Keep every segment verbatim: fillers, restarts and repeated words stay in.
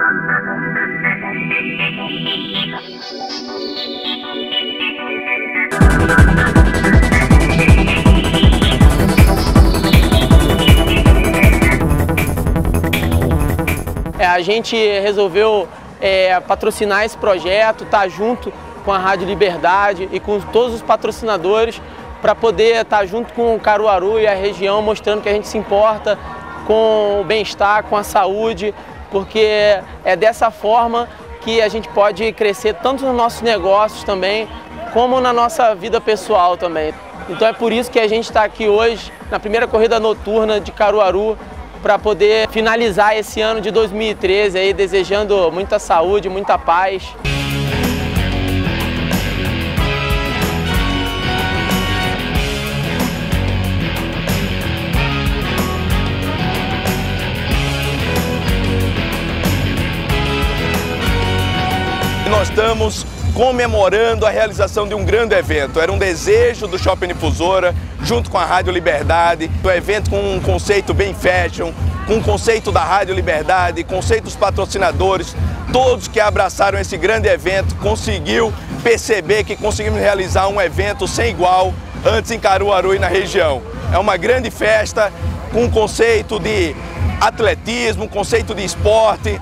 É, a gente resolveu é, patrocinar esse projeto, estar junto com a Rádio Liberdade e com todos os patrocinadores para poder estar junto com o Caruaru e a região, mostrando que a gente se importa com o bem-estar, com a saúde, porque é dessa forma que a gente pode crescer tanto nos nossos negócios também, como na nossa vida pessoal também. Então é por isso que a gente está aqui hoje, na primeira corrida noturna de Caruaru, para poder finalizar esse ano de dois mil e treze, aí, desejando muita saúde, muita paz. Nós estamos comemorando a realização de um grande evento. Era um desejo do Shopping Difusora, junto com a Rádio Liberdade, um evento com um conceito bem fashion, com um conceito da Rádio Liberdade, conceito dos patrocinadores, todos que abraçaram esse grande evento, conseguiu perceber que conseguimos realizar um evento sem igual antes em Caruaru e na região. É uma grande festa com um conceito de atletismo, um conceito de esporte.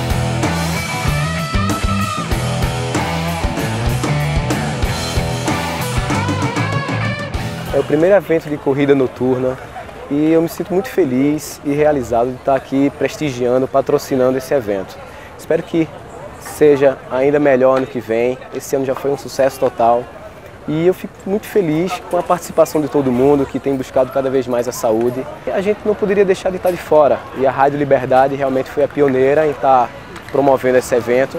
É o primeiro evento de corrida noturna e eu me sinto muito feliz e realizado de estar aqui prestigiando, patrocinando esse evento. Espero que seja ainda melhor ano que vem. Esse ano já foi um sucesso total e eu fico muito feliz com a participação de todo mundo que tem buscado cada vez mais a saúde. A gente não poderia deixar de estar de fora e a Rádio Liberdade realmente foi a pioneira em estar promovendo esse evento.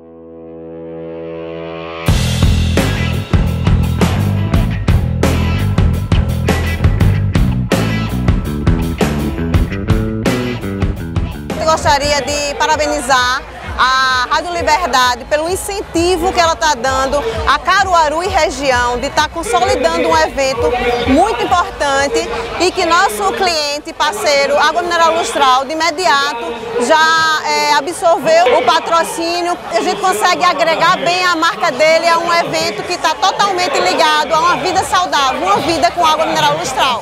Gostaria de parabenizar a Rádio Liberdade pelo incentivo que ela está dando a Caruaru e região de estar consolidando um evento muito importante e que nosso cliente, parceiro, Água Mineral Lustral, de imediato já é, absorveu o patrocínio. A gente consegue agregar bem a marca dele a um evento que está totalmente ligado a uma vida saudável, uma vida com Água Mineral Lustral.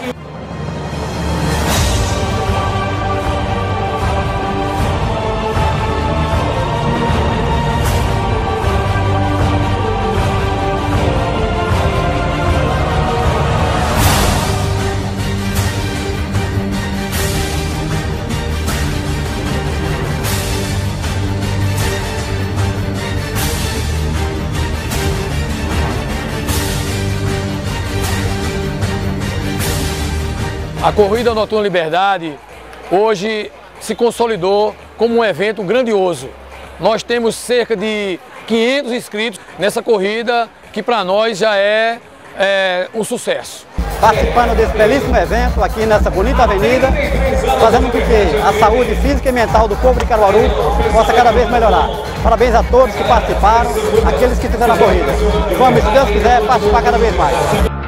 A Corrida Noturna Liberdade hoje se consolidou como um evento grandioso. Nós temos cerca de quinhentos inscritos nessa corrida, que para nós já é, é um sucesso. Participando desse belíssimo evento aqui nessa bonita avenida, fazendo com que a saúde física e mental do povo de Caruaru possa cada vez melhorar. Parabéns a todos que participaram, aqueles que fizeram a corrida. E vamos, se Deus quiser, participar cada vez mais.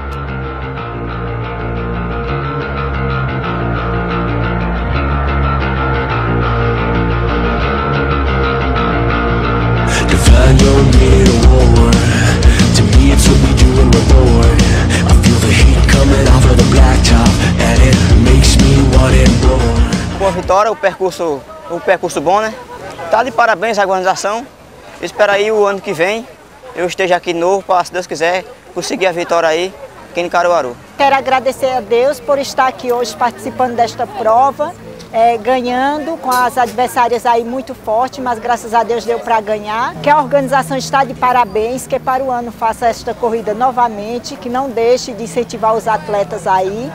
Boa vitória, o percurso, o percurso bom, né? Tá de parabéns à organização. Espero aí o ano que vem eu esteja aqui de novo para, se Deus quiser, conseguir a vitória aí aqui em Caruaru. Quero agradecer a Deus por estar aqui hoje participando desta prova, é, ganhando com as adversárias aí muito fortes, mas graças a Deus deu para ganhar. Que a organização está de parabéns, que para o ano faça esta corrida novamente, que não deixe de incentivar os atletas aí.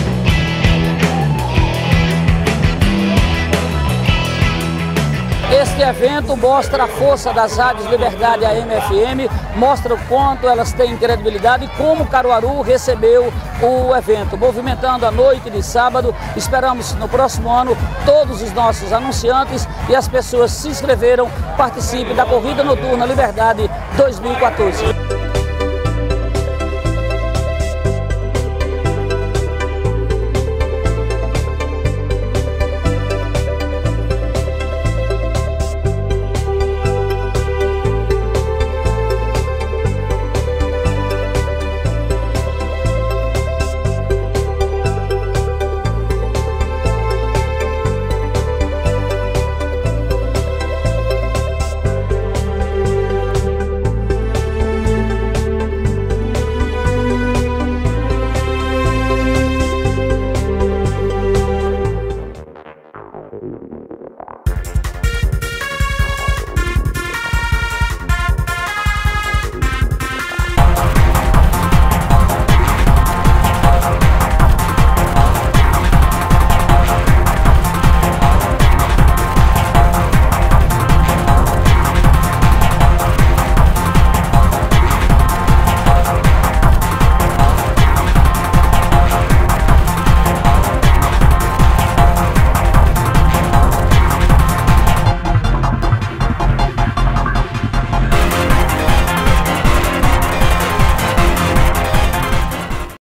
Esse Este evento mostra a força das rádios Liberdade A M F M, mostra o quanto elas têm credibilidade e como Caruaru recebeu o evento, movimentando a noite de sábado. Esperamos no próximo ano todos os nossos anunciantes e as pessoas se inscreveram, participem da Corrida Noturna Liberdade dois mil e quatorze. Thank you.